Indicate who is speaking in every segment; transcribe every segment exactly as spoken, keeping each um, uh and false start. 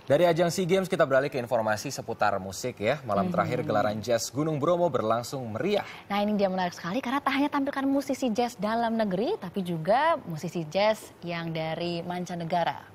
Speaker 1: Dari ajang SEA Games kita beralih ke informasi seputar musik ya. Malam terakhir gelaran jazz Gunung Bromo berlangsung meriah.
Speaker 2: Nah ini dia menarik sekali karena tak hanya tampilkan musisi jazz dalam negeri, tapi juga musisi jazz yang dari mancanegara.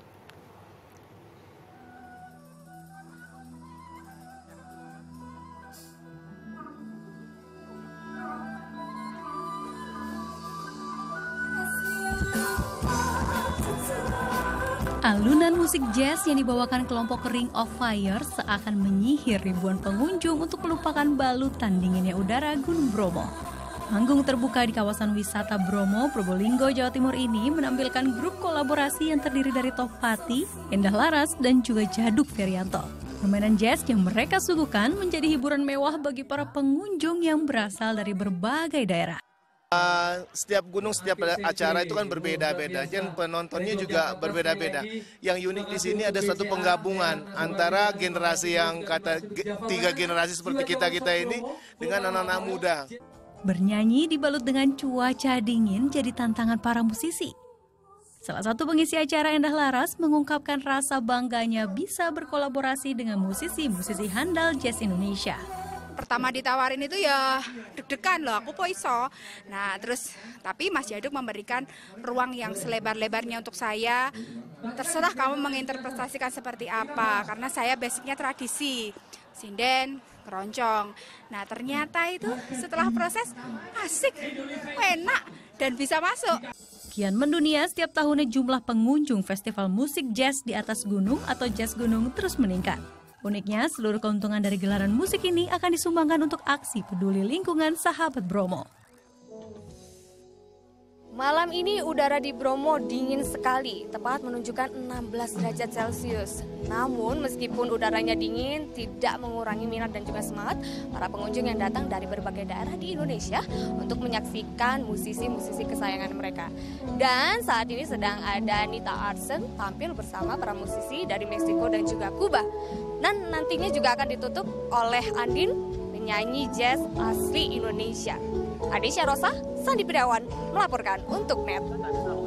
Speaker 3: Alunan musik jazz yang dibawakan kelompok Ring of Fire seakan menyihir ribuan pengunjung untuk melupakan balutan dinginnya udara Gunung Bromo. Panggung terbuka di kawasan wisata Bromo, Probolinggo, Jawa Timur ini menampilkan grup kolaborasi yang terdiri dari Tohpati, Endah Laras, dan juga Jaduk Ferianto. Permainan jazz yang mereka suguhkan menjadi hiburan mewah bagi para pengunjung yang berasal dari berbagai daerah.
Speaker 4: Uh, setiap gunung, setiap acara itu kan berbeda-beda, dan penontonnya juga berbeda-beda. Yang unik di sini ada satu penggabungan antara generasi yang kata tiga generasi seperti kita-kita ini dengan anak-anak muda.
Speaker 3: Bernyanyi dibalut dengan cuaca dingin jadi tantangan para musisi. Salah satu pengisi acara Endah Laras mengungkapkan rasa bangganya bisa berkolaborasi dengan musisi-musisi handal jazz Indonesia.
Speaker 5: Pertama ditawarin itu ya deg-degan loh, aku poiso. Nah terus tapi Mas Jaduk memberikan ruang yang selebar-lebarnya untuk saya. Terserah kamu menginterpretasikan seperti apa, karena saya basicnya tradisi, sinden, keroncong. Nah ternyata itu setelah proses asik, enak, dan bisa masuk.
Speaker 3: Kian mendunia, setiap tahunnya jumlah pengunjung festival musik jazz di atas gunung atau jazz gunung terus meningkat. Uniknya, seluruh keuntungan dari gelaran musik ini akan disumbangkan untuk aksi peduli lingkungan Sahabat Bromo.
Speaker 6: Malam ini udara di Bromo dingin sekali, tepat menunjukkan enam belas derajat Celcius. Namun meskipun udaranya dingin, tidak mengurangi minat dan juga semangat para pengunjung yang datang dari berbagai daerah di Indonesia untuk menyaksikan musisi-musisi kesayangan mereka. Dan saat ini sedang ada Nita Arsen tampil bersama para musisi dari Meksiko dan juga Kuba. Dan nantinya juga akan ditutup oleh Andin, penyanyi jazz asli Indonesia. Adisha Rosa, Sandi Pidawan melaporkan untuk N E T.